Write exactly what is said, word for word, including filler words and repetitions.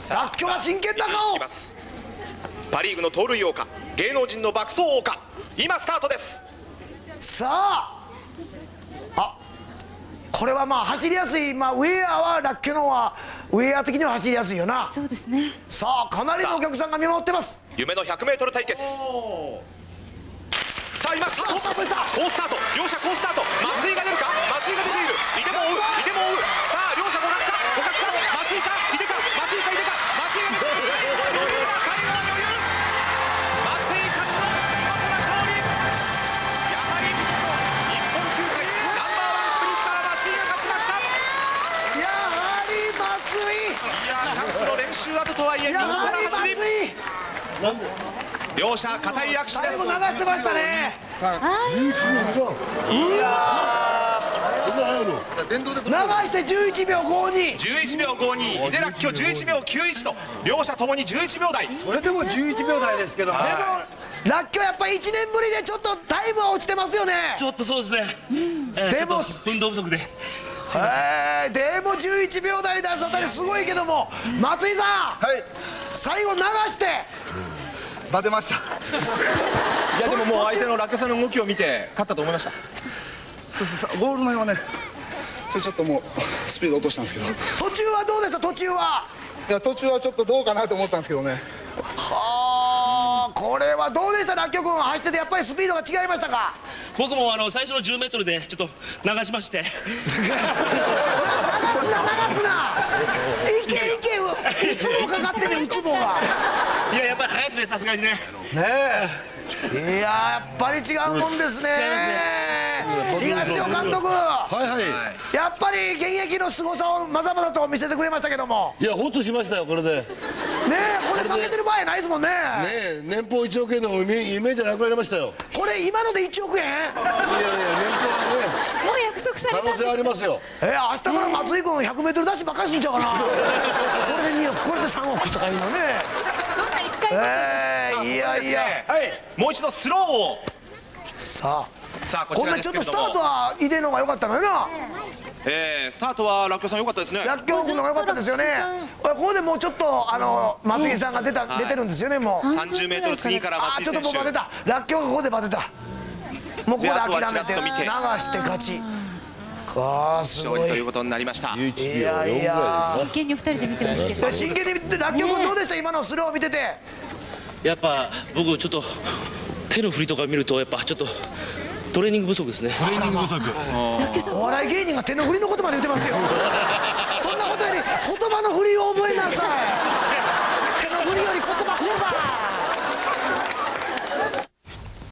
らっきょうは真剣な顔。 パ・リーグの盗塁王か芸能人の爆走王か、今スタートです。 さあ、あ、これはまあ走りやすい、まあ、ウェアはらっきょうの方はウェア的には走りやすいよな。 そうですね。 さあ、かなりのお客さんが見守ってます。 夢の ひゃくメートル 対決。さあ今スタート、好スタート、両者好スタート。松井が出るか、松井が出ている。井出も追う、井出も追う。さあ両者互角か、互角か、松井か井出か、松井か井出か、松井が出ている。最後は余裕、松井勝の見事な勝利。やはり日本球界ナンバーワンスプリンター松井が勝ちました。 やはり松井。 いやー、キャンプの練習後とはいえ見や事なはり松走り。 井。 両者固い握手です。 最後流してましたね。 じゅういちびょういや流してじゅういちびょうごに。 じゅういちびょうごに、井出らっきょうじゅういちびょうきゅういちと両者ともにじゅういちびょう台。 それでもじゅういちびょう台ですけども、 でもらっきょうやっぱりいちねんぶりでちょっとタイムは落ちてますよね。 ちょっとそうですね、えーでもちょっと運動不足で。 えーでもじゅういちびょう台出すあたりすごいけども、松井さん、 はい、 最後流してバテました。 いやでももう相手の落下さんの動きを見て勝ったと思いました。 そうそうそう、ゴール前はね、それちょっともうスピード落としたんですけど、 途中はどうでした？途中は。 いや途中はちょっとどうかなと思ったんですけどね。 はあ、これはどうでした？らっきょう君は走っててやっぱりスピードが違いましたか？ 僕もあの最初のじゅうメートルでちょっと流しまして。 流すな流すな。いけいけ、うつぼかかってね、うつぼが。 いややっぱり速いですね、さすがにね。 ねえ、 いややっぱり違うもんですね。東尾監督、 はいはい。 やっぱり現役の凄さをまざまざと見せてくれましたけども、 いや、ホッとしましたよ、これで。ねねえ、これ負けてる場合ないですもんね。 え、年俸いちおくえんの夢夢じゃなくなりましたよ。 これ今のでいちおくえん？ いやいや、年俸はね、 もう約束されたんです可能性ありますよ。 えー、明日から松井君ひゃくメートルダッシュばっかりすんちゃうかな。それでにおく、これでさんおくとかいうのね。えー、いやいや、 はい、もう一度スローを。 ささああ、こんなこちらですちょっとスタートけれども、 は井出の方が良かったのよな。 えー、スタートはらっきょうさん良かったですね。 らっきょう君の方が良かったですよね。ここでもうちょっとあの松井さんが出た、出てるんですよね、もう。 さんじゅうメートル過ぎからあー、 松井選手。 ちょっともうバテた。らっきょうがここでバテた。もうここで諦めてであとはちらっと見て流して勝ち。ああ、すごい。 勝利ということになりました。 じゅういちびょうよんぐらいですね。 真剣にお二人で見てますけど。 真剣に見て、らっきょう君どうでした？今のスローを見てて。 やっぱ僕ちょっと手の振りとか見るとやっぱちょっとトレーニング不足ですね。 トレーニング不足。 お笑い芸人が手の振りのことまで言ってますよ。そんなことより言葉の振りを